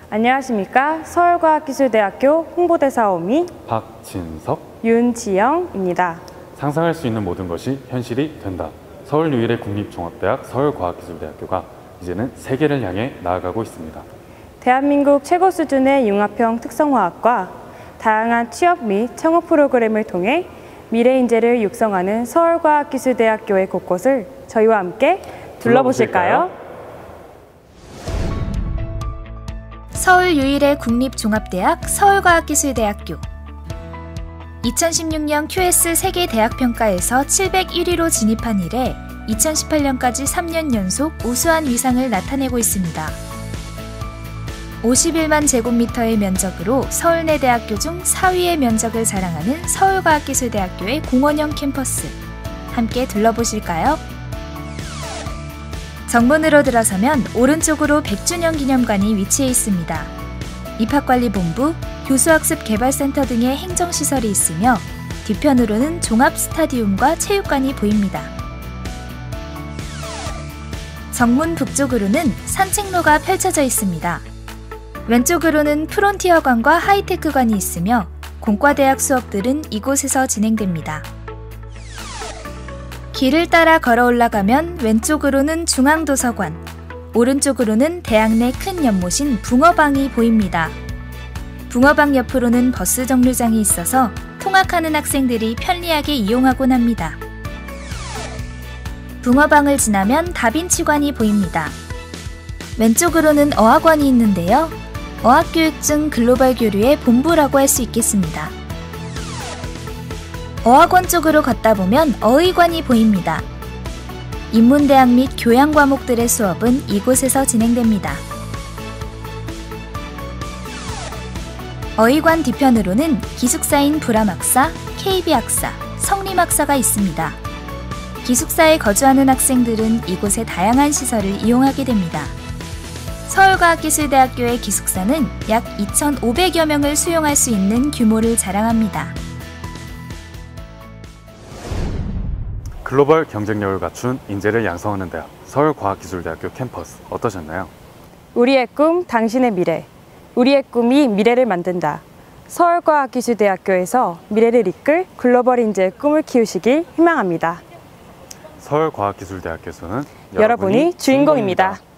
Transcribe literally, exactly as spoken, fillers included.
안녕하십니까. 서울과학기술대학교 홍보대사 오미 박진석, 윤지영입니다. 상상할 수 있는 모든 것이 현실이 된다. 서울 유일의 국립종합대학 서울과학기술대학교가 이제는 세계를 향해 나아가고 있습니다. 대한민국 최고 수준의 융합형 특성화학과 다양한 취업 및 창업 프로그램을 통해 미래 인재를 육성하는 서울과학기술대학교의 곳곳을 저희와 함께 둘러보실까요? 서울 유일의 국립종합대학 서울과학기술대학교. 이천십육 년 큐에스 세계대학평가에서 칠백일 위로 진입한 이래 이천십팔 년까지 삼 년 연속 우수한 위상을 나타내고 있습니다. 오십일만 제곱미터의 면적으로 서울내대학교 중 사 위의 면적을 자랑하는 서울과학기술대학교의 공원형 캠퍼스. 함께 둘러보실까요? 정문으로 들어서면 오른쪽으로 백 주년 기념관이 위치해 있습니다. 입학관리본부, 교수학습개발센터 등의 행정시설이 있으며 뒤편으로는 종합스타디움과 체육관이 보입니다. 정문 북쪽으로는 산책로가 펼쳐져 있습니다. 왼쪽으로는 프론티어관과 하이테크관이 있으며 공과대학 수업들은 이곳에서 진행됩니다. 길을 따라 걸어 올라가면 왼쪽으로는 중앙도서관, 오른쪽으로는 대학 내 큰 연못인 붕어방이 보입니다. 붕어방 옆으로는 버스 정류장이 있어서 통학하는 학생들이 편리하게 이용하곤 합니다. 붕어방을 지나면 다빈치관이 보입니다. 왼쪽으로는 어학원이 있는데요. 어학교육증 글로벌 교류의 본부라고 할 수 있겠습니다. 어학원 쪽으로 걷다 보면 어의관이 보입니다. 인문대학 및 교양 과목들의 수업은 이곳에서 진행됩니다. 어의관 뒤편으로는 기숙사인 불암학사, 케이비학사, 성림학사가 있습니다. 기숙사에 거주하는 학생들은 이곳의 다양한 시설을 이용하게 됩니다. 서울과학기술대학교의 기숙사는 약 이천오백여 명을 수용할 수 있는 규모를 자랑합니다. 글로벌 경쟁력을 갖춘 인재를 양성하는 대학 서울과학기술대학교 캠퍼스 어떠셨나요? 우리의 꿈, 당신의 미래. 우리의 꿈이 미래를 만든다. 서울과학기술대학교에서 미래를 이끌 글로벌 인재의 꿈을 키우시길 희망합니다. 서울과학기술대학교에서는 여러분이, 여러분이 주인공입니다.